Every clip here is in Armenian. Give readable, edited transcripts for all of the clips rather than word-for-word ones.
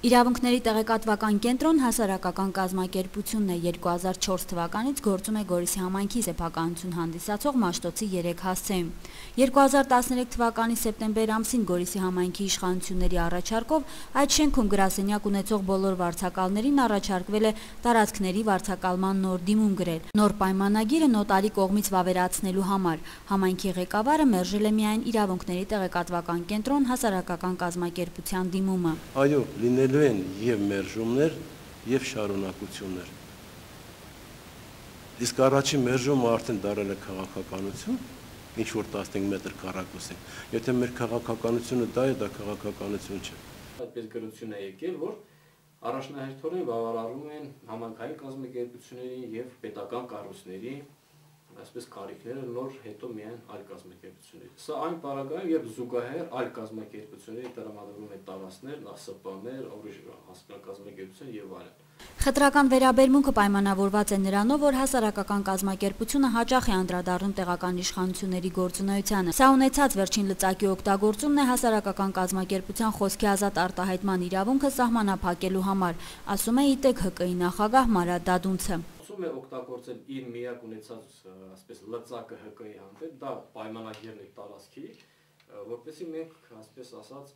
Իրավունքների տեղեկատվական կենտրոն հասարակական կազմակերպությունն է 2004 թվականից գործում է Գորիսի համայնքի սեփականություն հանդիսացող Մաշտոցի 3 հասցեում։ 2013 թվականի սեպտեմբեր ամսին Գորիսի համայնքի իշխանությունների առաջարկով այդ շենքում գրասենյակ ունեցող բոլոր վարձակալներին առաջարկվել է տարածքների վարձակալման նոր դիմում գրել։ Նոր պայմանագիրը նոտարի կողմից վավերացնելու համար համայնքի ղեկավարը մերժել է միայն իրավունքների տեղեկատվական կենտրոն հասարակական կազմակերպության դիմումը։ Այո, լինելու են եւ մերժումներ, եւ շարունակություններ։ Իսկ առաջին մերժումը արդեն դարել է քաղաքականություն, ինչ որ 15 մետր քառակուսին։ Եթե մեր քաղաքականությունը դա է, դա քաղաքականություն չէ։ Այդպես գրություն է եկել, որ առաջնահերթորեն բավարարում են համայնքային կազմակերպությունների եւ պետական կառույցների այսպես կարիքները նոր հետո միայն այլ կազմակերպությունների։ Սա այն պարագայում, երբ զուգահեռ այլ կազմակերպությունների տրամադրվում են տարածքներ, ԱՍՊ-ներ, ուրիշ հասարակական կազմակերպություն եւ այլն։ Խտրական վերաբերմունքը պայմանավորված է նրանով, որ հասարակական կազմակերպությունը հաճախ է անդրադառնում տեղական իշխանությունների գործունեությանը։ Սա ունեցած վերջին լծակի օգտագործումն է հասարակական կազմակերպության խոսքի ազատ արտահայտման իրավունքը սահմանափակելու համար, ասում է ԻՏԵԿ ՀԿ-ի նախագահ Մարատ Դադունցը։ Է օգտագործել իր միակ ունեցած ասպես լծակը ՀԿ-ի հանդեպ, դա պայմանագիրն է տարածքի, որպեսզի մենք ասպես ասած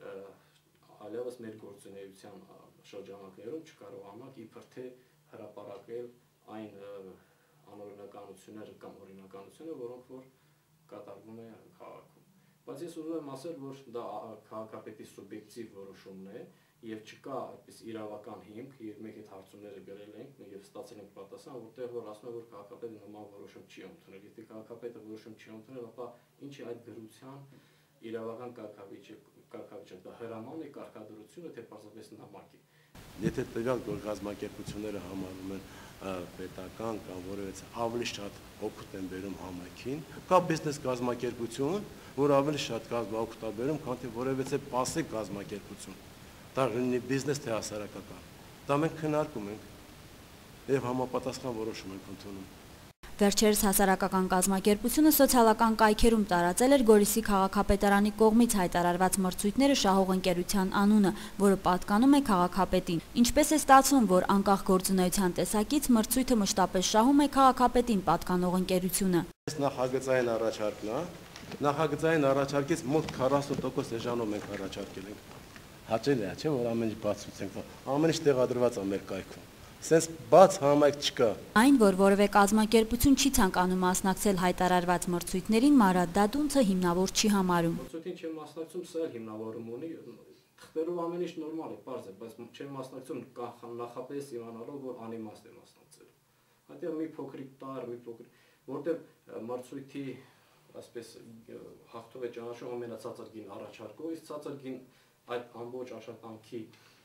այլևս մեր գործունեության շրջանակներում չկարողանանք իբր թե հրապարակել այն անօրինականությունները կամ օրինականությունը, որոնք որ կատարվում է քաղաքում։ Բայց ես ուզում եմ ասել, որ դա քաղաքապետի սուբյեկտիվ որոշումն է եւ չկա այդպես իրավական հիմք, եւ մենք այդ հարցումները գրել ենք եւ ստացել ենք պատասխան, որտեղ որ ասում է, որ քաղաքապետը նման որոշում չի ընդունել։ Եթե քաղաքապետը որոշում չի ընդունել, ապա ինչ է այդ գրության իրավական կարգավիճակը, դա հրաման է, կարգադրությունը, թե պարզապես նամակ է։ Եթե տվյալ կազմակերպությունները համարում են պետական կամ որևէ ավելի շատ օգուտ են բերում համայնքին, կա բիզնես կազմակերպություն, որ ավելի շատ օգուտ է բերում, քան թե որևէ պասիվ կազմակերպություն։ Դա լինի բիզնես թե հասարակական։ Դա մենք քննարկում ենք եւ համապատասխան որոշում ենք ընդունում։ Վերջերս հասարակական կազմակերպությունը սոցիալական կայքերում տարածել էր Գորիսի քաղաքապետարանի կողմից հայտարարված մրցույթները շահող ընկերության անունը, որը պատկանում է քաղաքապետին։ Ինչպես է ստացվում, որ անկախ գործունեության տեսակից մրցույթը մշտապես շահում է քաղաքապետին պատկանող ընկերությունը։ Այս նախագծային առաջարկն է, նախագծային առաջարկից մոտ 40% էժանով մենք առաջարկել ենք։ Հաճելի է, չէ՞, որ ամեն ինչ բացուցենք, ամեն ինչ տեղադրված է մեր կայքում։ Սենց բաց համայնք չկա։ Այն, որ որևէ կազմակերպություն չի ցանկանում մասնակցել հայտարարված մրցույթներին, Մարատ Դադունցը հիմնավոր չի համարում։ Մրցույթին չեմ մասնակցում, սա էլ հիմնավորում ունի, թղթերով ամեն ինչ նորմալ է, պարզ է, բայց չեմ մասնակցում նախապես իմանալով, որ անիմաստ է մասնակցել։ Այդտեղ մի փոքրիկ տար, մի փոքրիկ, որտեղ մրցույթի այսպես հաղթող է ճանաչում ամենացածր գին առաջարկով, իսկ ցածր գին այդ ամբողջ աշխատանքի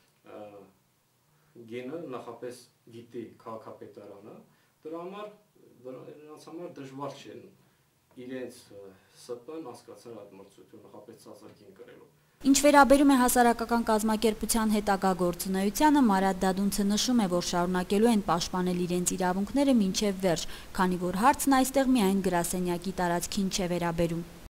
գինը նախապես գիտի քաղաքապետարանը, դրանց համար դժվար չէ իրենց ՍՊ-ն հասկացնել այդ մրցույթը նախապես ցածր գին կրելով։ Ինչ վերաբերում է հասարակական կազմակերպության հետագա գործունեությանը, Մարատ Դադունցը նշում է, որ շարունակելու են պաշտպանել իրենց իրավունքները մինչև վերջ, քանի որ հարցն այստեղ միայն գրասենյակի տարածքին չէ վերաբերում։